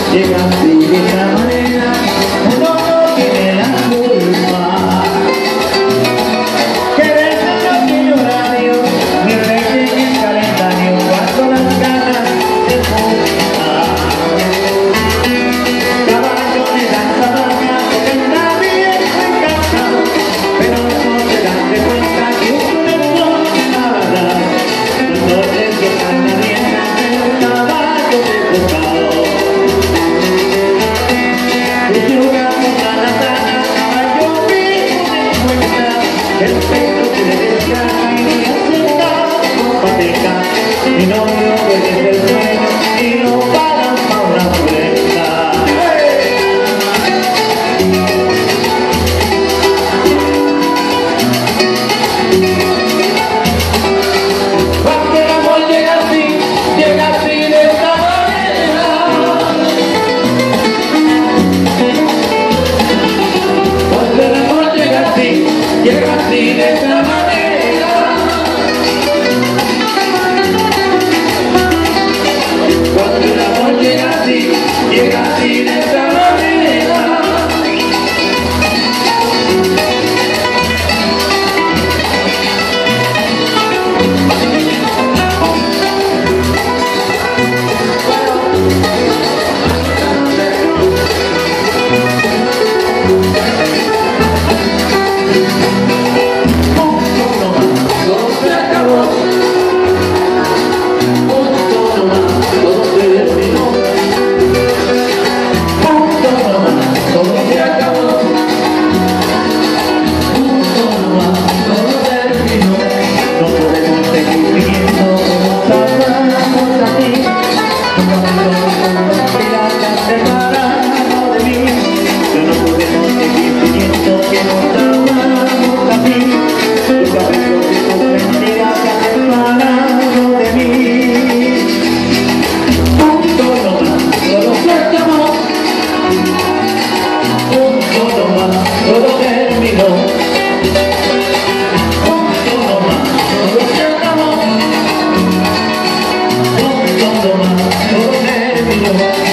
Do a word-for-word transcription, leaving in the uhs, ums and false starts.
llega así de esta manera, uno no tiene la culpa. Que del niño que llora Dios, ni rey ni el calendario, cuando las ganas se juntan. Caballo de la sabana, porque está bien encantado, pero no se dan de cuenta que uno no es nada. Entonces que canta bien el caballo de tocado. Y llora con la sana, caballo mismo se encuentra, el pecho se le desgana y ni acepta con pateca. Mi novio obedece el sueño y no para pa' una prenda. Cuando el amor llega así, llega así de esta manera. Cuando el amor llega así, llega así de esta manera. Cuando el amor llega así, llega así de esta manera. Todo terminó.